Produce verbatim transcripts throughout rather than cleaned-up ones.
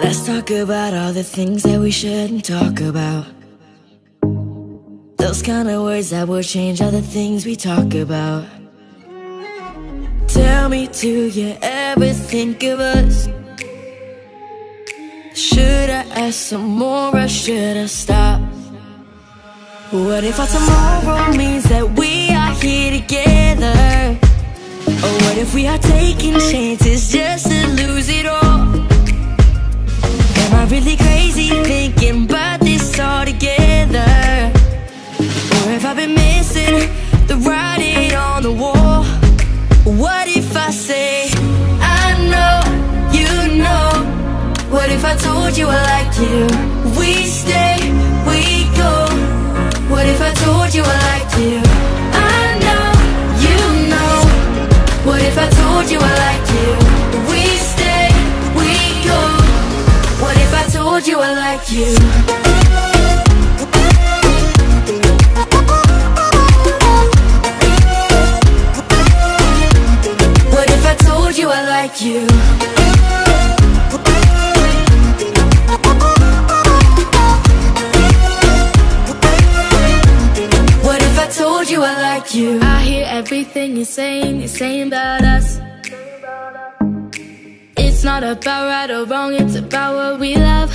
Let's talk about all the things that we shouldn't talk about. Those kind of words that will change all the things we talk about. Tell me, do you ever think of us? Should I ask some more or should I stop? What if our tomorrow means that we are here together? Or what if we are taking chances just to lose it all? Am I really crazy thinking about this all together? Or have I been missing the writing on the wall? What if I say, I know, you know? What if I told you I like you? We stay, we go. What if I told you I like you? I know, you know. What if I told you I like you? We stay, we go. What if I told you I like you? What if I told you I like you? What if I told you I like you? I hear everything you're saying, you're saying about us. It's not about right or wrong, it's about what we love.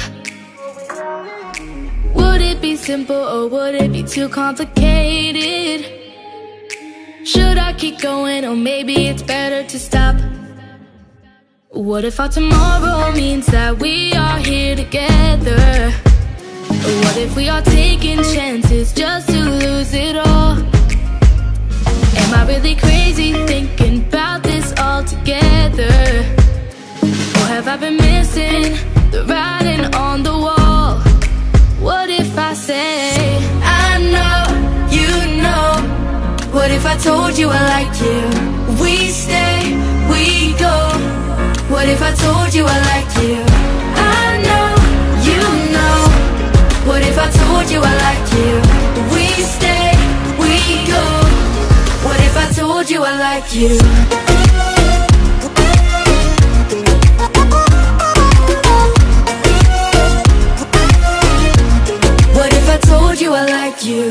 Would it be simple or would it be too complicated? Should I keep going or maybe it's better to stop? What if our tomorrow means that we are here together? What if we are taking chances just to lose it all? Am I really crazy thinking about this all together? Or have I been missing the writing on the wall? What if I say, I know, you know? What if I told you I like you? We stay, we go. What if I told you I like you? I know, you know. What if I told you I like you? We stay, we go. What if I told you I like you? What if I told you I like you?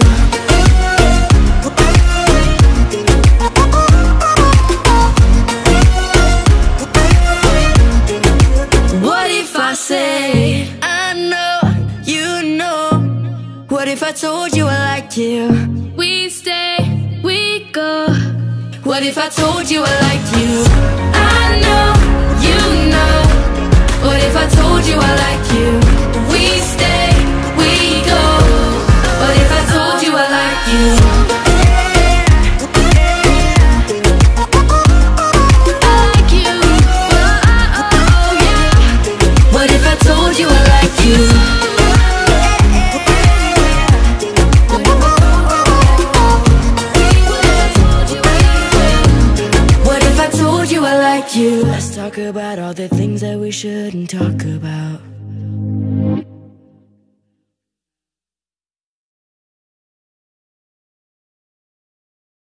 What if I say, I know, you know? What if I told you I like you? We stay, we go. What if I told you I like you? I know, you know. What if I told you I like you? We stay, we go. What if I told you I like you? Told you I like you. What if I told you I like you? Let's talk about all the things that we shouldn't talk about.